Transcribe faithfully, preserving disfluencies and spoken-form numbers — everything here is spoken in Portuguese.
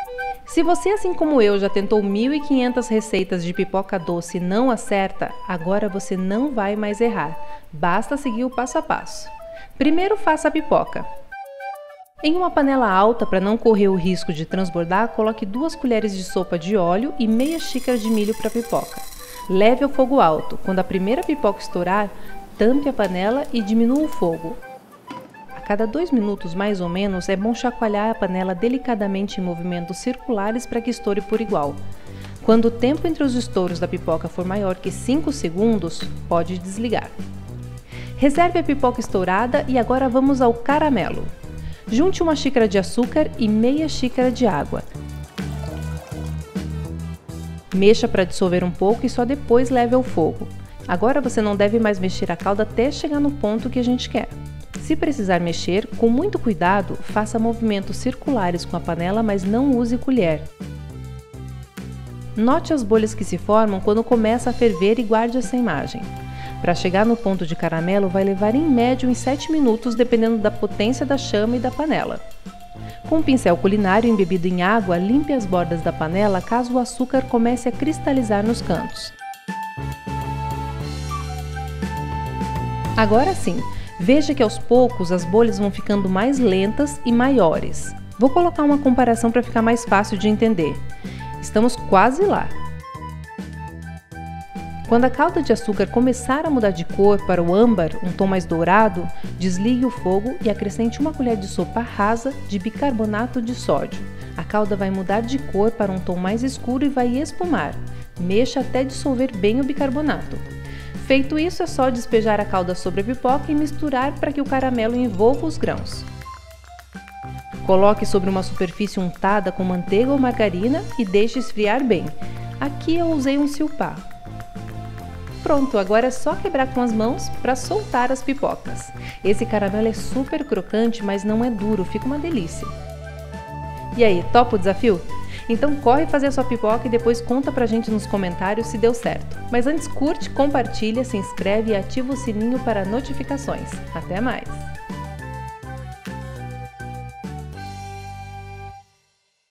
Se você, assim como eu, já tentou mil e quinhentas receitas de pipoca doce e não acerta, agora você não vai mais errar. Basta seguir o passo a passo. Primeiro, faça a pipoca. Em uma panela alta, para não correr o risco de transbordar, coloque duas colheres de sopa de óleo e meia xícara de milho para a pipoca. Leve ao fogo alto. Quando a primeira pipoca estourar, tampe a panela e diminua o fogo. A cada dois minutos, mais ou menos, é bom chacoalhar a panela delicadamente em movimentos circulares para que estoure por igual. Quando o tempo entre os estouros da pipoca for maior que cinco segundos, pode desligar. Reserve a pipoca estourada e agora vamos ao caramelo. Junte uma xícara de açúcar e meia xícara de água. Mexa para dissolver um pouco e só depois leve ao fogo. Agora você não deve mais mexer a calda até chegar no ponto que a gente quer. Se precisar mexer, com muito cuidado, faça movimentos circulares com a panela, mas não use colher. Note as bolhas que se formam quando começa a ferver e guarde essa imagem. Para chegar no ponto de caramelo vai levar em média uns sete minutos, dependendo da potência da chama e da panela. Com um pincel culinário embebido em água, limpe as bordas da panela caso o açúcar comece a cristalizar nos cantos. Agora sim, veja que aos poucos as bolhas vão ficando mais lentas e maiores. Vou colocar uma comparação para ficar mais fácil de entender. Estamos quase lá. Quando a calda de açúcar começar a mudar de cor para o âmbar, um tom mais dourado, desligue o fogo e acrescente uma colher de sopa rasa de bicarbonato de sódio. A calda vai mudar de cor para um tom mais escuro e vai espumar. Mexa até dissolver bem o bicarbonato. Feito isso, é só despejar a calda sobre a pipoca e misturar para que o caramelo envolva os grãos. Coloque sobre uma superfície untada com manteiga ou margarina e deixe esfriar bem. Aqui eu usei um silpá. Pronto, agora é só quebrar com as mãos para soltar as pipocas. Esse caramelo é super crocante, mas não é duro, fica uma delícia. E aí, topa o desafio? Então corre fazer a sua pipoca e depois conta pra gente nos comentários se deu certo. Mas antes curte, compartilha, se inscreve e ativa o sininho para notificações. Até mais!